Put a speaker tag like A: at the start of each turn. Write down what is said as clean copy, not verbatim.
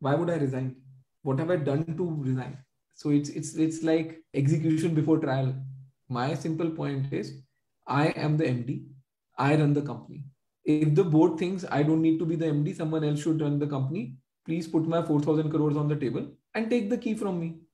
A: Why would I resign? What have I done to resign? So it's like execution before trial. My simple point is, I am the MD. I run the company. If the board thinks I don't need to be the MD, someone else should run the company, please put my 4,000 crores on the table and take the key from me.